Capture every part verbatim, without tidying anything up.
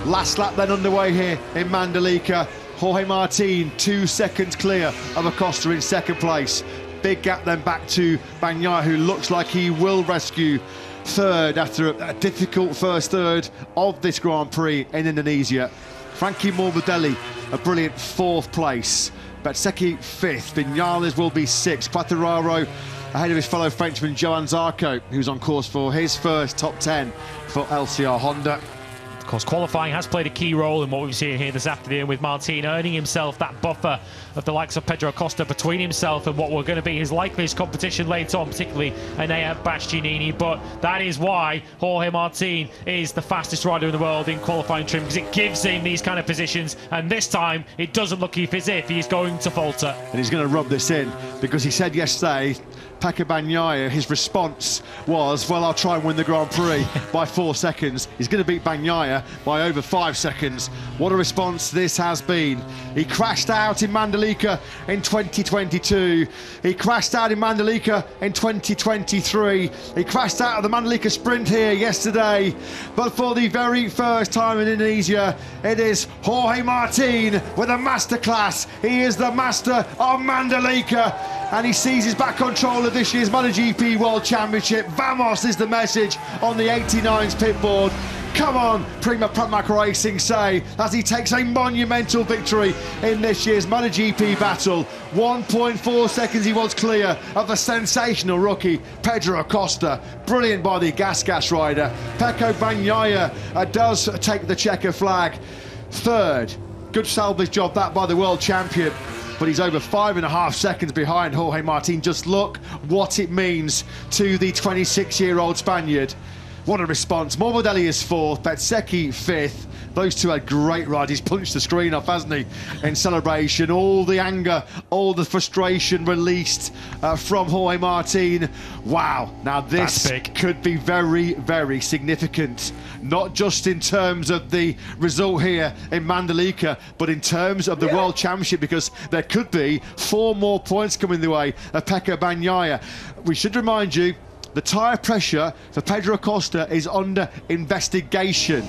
Last lap then underway here in Mandalika. Jorge Martin, two seconds clear of Acosta in second place. Big gap then back to Bagnaia, who looks like he will rescue third after a, a difficult first third of this Grand Prix in Indonesia. Frankie Morbidelli, a brilliant fourth place. Bezzecchi fifth, Vinales will be sixth. Quartararo ahead of his fellow Frenchman Johann Zarco, who's on course for his first top ten for L C R Honda. Of course, qualifying has played a key role in what we've seen here this afternoon, with Martin earning himself that buffer of the likes of Pedro Acosta between himself and what were going to be his likeliest competition later on, particularly Enea Bastianini. But that is why Jorge Martin is the fastest rider in the world in qualifying trim, because it gives him these kind of positions, and this time it doesn't look as if he's going to falter. And he's going to rub this in, because he said yesterday, Pecco Bagnaia, his response was, well, I'll try and win the Grand Prix by four seconds. He's going to beat Bagnaia by over five seconds. What a response this has been. He crashed out in Mandalika in twenty twenty-two. He crashed out in Mandalika in twenty twenty-three. He crashed out of the Mandalika Sprint here yesterday. But for the very first time in Indonesia, it is Jorge Martin with a masterclass. He is the master of Mandalika, and he seizes back control of this year's MotoGP World Championship. Vamos is the message on the eighty-nine's pit board. Come on, Prima Pramac Racing say, as he takes a monumental victory in this year's MotoGP battle. one point four seconds he was clear of the sensational rookie Pedro Acosta. Brilliant by the Gas Gas rider. Pecco Bagnaia uh, does take the checker flag. Third, good salvage job that by the world champion, but he's over five and a half seconds behind Jorge Martin. Just look what it means to the twenty-six-year-old Spaniard. What a response. Morbidelli is fourth, Bezzecchi fifth. Those two had great rides. He's punched the screen off, hasn't he, in celebration. All the anger, all the frustration released uh, from Jorge Martin. Wow, now this could be very, very significant. Not just in terms of the result here in Mandalika, but in terms of the World Championship, because there could be four more points coming the way of Pecco Bagnaia. We should remind you, the tyre pressure for Pedro Acosta is under investigation.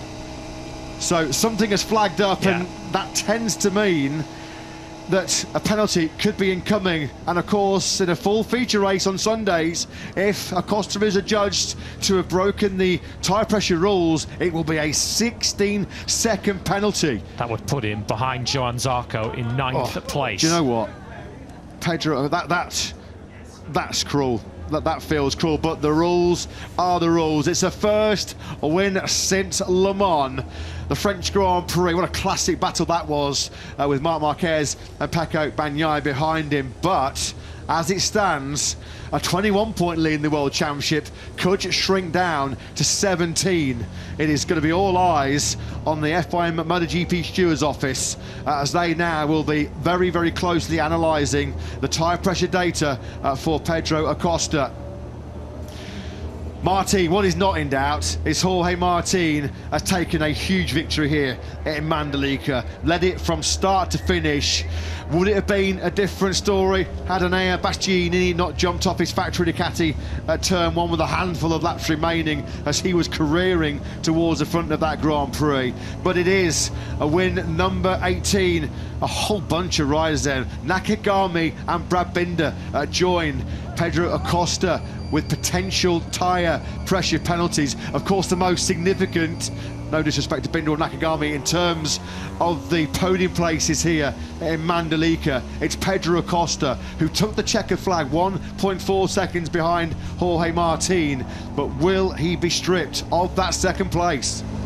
So something has flagged up, yeah. And that tends to mean that a penalty could be incoming. And of course, in a full feature race on Sundays, if Acosta is adjudged to have broken the tyre pressure rules, it will be a sixteen second penalty. That would put him behind Johann Zarco in ninth oh, place. Do you know what? Pedro, that, that, that's cruel. That, that feels cruel, but the rules are the rules. It's a first win since Le Mans, the French Grand Prix. What a classic battle that was, uh, with Marc Marquez and Pecco Bagnaia behind him. But as it stands, a twenty-one point lead in the World Championship could shrink down to seventeen. It is going to be all eyes on the F I M MotoGP Stewards Office, uh, as they now will be very, very closely analysing the tyre pressure data uh, for Pedro Acosta. Martin, what is not in doubt is Jorge Martin has taken a huge victory here in Mandalika. Led it from start to finish. Would it have been a different story had Enea Bastianini not jumped off his factory Ducati at turn one with a handful of laps remaining as he was careering towards the front of that Grand Prix? But it is a win number eighteen. A whole bunch of riders there. Nakagami and Brad Binder uh, join Pedro Acosta with potential tyre pressure penalties. Of course, the most significant, no disrespect to Binder or Nakagami, in terms of the podium places here in Mandalika, it's Pedro Acosta who took the checker flag one point four seconds behind Jorge Martin. But will he be stripped of that second place?